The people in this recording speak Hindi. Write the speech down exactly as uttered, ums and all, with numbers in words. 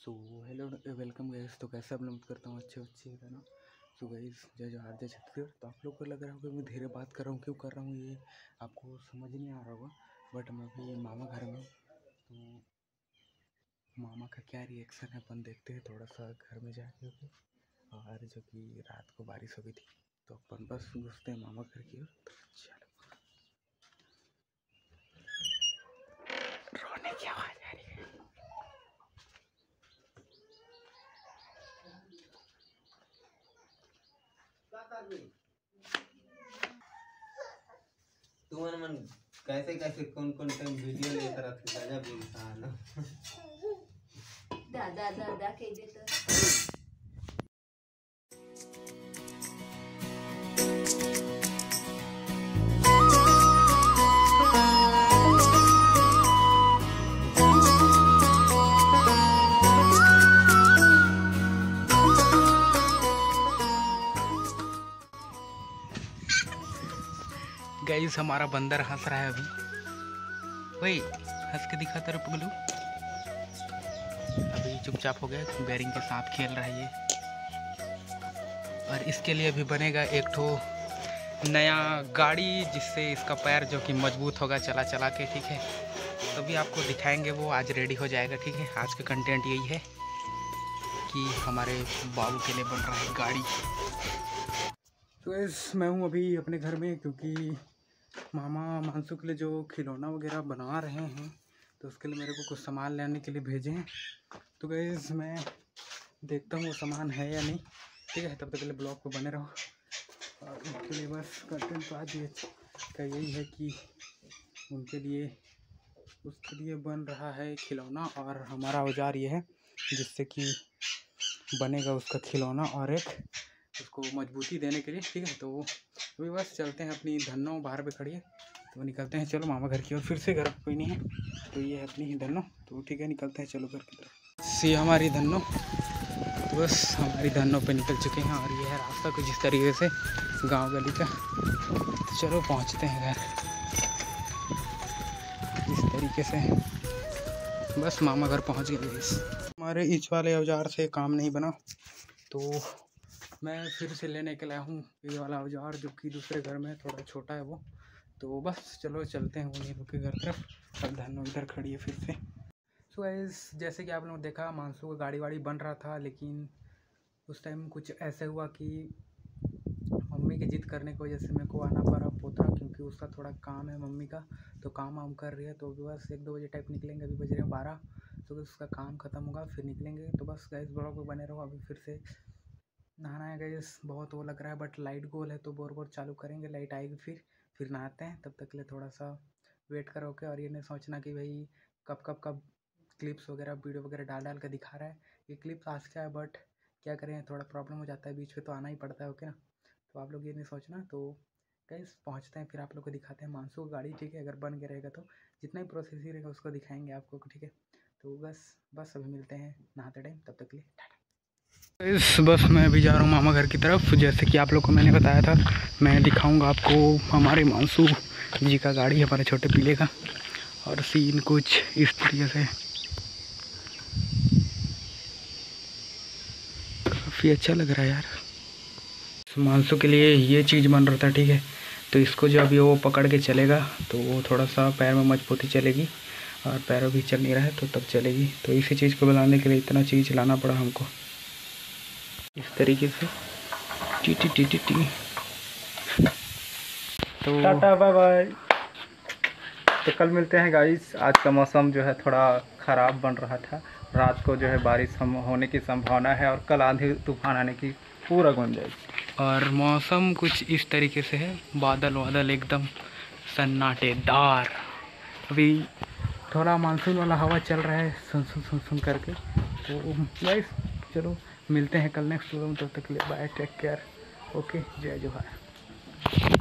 So hello welcome guys. तो कैसे आप लोग करता हूँ अच्छे अच्छे है ना। सो गाइस जय जवाहर जय छत्तीसगढ़। तो आप लोग को लग रहा होगा मैं धीरे बात कर रहा हूँ, क्यों कर रहा हूँ ये आपको समझ नहीं आ रहा होगा। बट मैं अभी मामा घर में हूँ, तो मामा का क्या रिएक्शन है अपन देखते हैं थोड़ा सा घर में जाके। और जो कि रात को बारिश हो गई थी, तो अपन बस घुसते हैं मामा घर की ओर। चलो, रोने की आवाज़ आ रही है। तू मन मन कैसे कैसे कौन कौन टाइम वीडियो ले तरफ से गजब इंसान दादा दादा कह देता। गाइस हमारा बंदर हंस रहा है अभी। वही हंस के दिखा तेरे पगलू। अभी चुपचाप हो गया, बेरिंग के साथ खेल रहा है ये। और इसके लिए अभी बनेगा एक ठो नया गाड़ी, जिससे इसका पैर जो कि मजबूत होगा चला चला के। ठीक है, तो भी आपको दिखाएंगे, वो आज रेडी हो जाएगा। ठीक है, आज का कंटेंट यही है कि हमारे बाबू के लिए बन रहा है गाड़ी। तो इस मैं हूँ अभी अपने घर में, क्योंकि मामा मानसू के लिए जो खिलौना वगैरह बना रहे हैं, तो उसके लिए मेरे को कुछ सामान लेने के लिए भेजे हैं। तो गाइस मैं देखता हूँ वो सामान है या नहीं। ठीक है, तब तक के लिए ब्लॉग पे बने रहो। और उनके लिए बस कंटेंट तो आज ये का यही है कि उनके लिए उसके लिए बन रहा है खिलौना। और हमारा औजार ये है जिससे कि बनेगा उसका खिलौना और एक उसको मजबूती देने के लिए। ठीक है, तो अभी बस चलते हैं। अपनी धन्नो बाहर पे खड़ी है, तो निकलते हैं। चलो मामा घर की ओर। फिर से घर कोई नहीं है, तो ये है अपनी ही धन्नो। तो ठीक है, निकलते हैं, चलो घर की तरफ। सी हमारी धन्नो, तो बस हमारी धन्नो पे निकल चुके हैं। और ये है रास्ता कुछ इस तरीके से गांव गली का। तो चलो पहुंचते हैं घर इस तरीके से। बस मामा घर पहुंच गए। हमारे इच वाले औजार से काम नहीं बना, तो मैं फिर से लेने के लाया हूँ ये वाला औजार, जो कि दूसरे घर में थोड़ा छोटा है वो। तो बस चलो चलते हैं उन्हीं लोग के घर तरफ। और धनो इधर खड़ी है फिर से। सो गाइस जैसे कि आप लोगों ने देखा, मानसू का गाड़ी वाड़ी बन रहा था, लेकिन उस टाइम कुछ ऐसे हुआ कि मम्मी की जिद करने की वजह से मेरे को आना पड़ा पोता, क्योंकि उसका थोड़ा काम है मम्मी का। तो काम वाम कर रही है, तो बस एक दो बजे टाइप निकलेंगे। अभी बज रहे हैं बारह, तो उसका काम ख़त्म होगा फिर निकलेंगे। तो बस गाइस ब्लॉग में बने रहो। अभी फिर से नहाना है गाइस, बहुत वो लग रहा है, बट लाइट गोल है तो बोर बोर चालू करेंगे, लाइट आएगी फिर फिर नहाते हैं। तब तक के लिए थोड़ा सा वेट करो के। और ये नहीं सोचना कि भाई कब कब कब क्लिप्स वगैरह वीडियो वगैरह डाल डाल कर दिखा रहा है। ये क्लिप्स आज का है, बट क्या करें, थोड़ा प्रॉब्लम हो जाता है बीच में, तो आना ही पड़ता है। ओके ना, तो आप लोग ये नहीं सोचना। तो गाइस पहुँचते हैं, फिर आप लोग को दिखाते हैं मानसू की गाड़ी। ठीक है, अगर बन गया रहेगा तो जितना भी प्रोसेस रहेगा उसको दिखाएंगे आपको। ठीक है, तो बस बस अभी मिलते हैं नहाते टाइम, तब तक के लिए टाटा। इस बस मैं अभी जा रहा हूँ मामा घर की तरफ। जैसे कि आप लोग को मैंने बताया था, मैं दिखाऊंगा आपको हमारे मानसू जी का गाड़ी, हमारे छोटे पीले का। और सीन कुछ इस तरीके से काफ़ी अच्छा लग रहा है यार। मानसू के लिए ये चीज़ बन रहा था। ठीक है, तो इसको जो अभी वो पकड़ के चलेगा, तो वो थोड़ा सा पैर में मजबूती चलेगी। और पैरों भी चल नहीं रहा है, तो तब चलेगी। तो इसी चीज़ को बनाने के लिए इतना चीज़ लाना पड़ा हमको, इस तरीके से। टी टी टी टी टी तो टाटा बाय बाय। तो कल मिलते हैं गाइस। आज का मौसम जो है थोड़ा ख़राब बन रहा था, रात को जो है बारिश हम होने की संभावना है, और कल आंधी तूफान आने की पूरा गुंजाइश। और मौसम कुछ इस तरीके से है, बादल वादल एकदम सन्नाटेदार। अभी थोड़ा मानसून वाला हवा चल रहा है, सुन सुन सुन सुन करके। तो गाइस चलो मिलते हैं कल नेक्स्ट वीडियो में। तब तक के लिए बाय, टेक केयर, ओके, जय जोहार।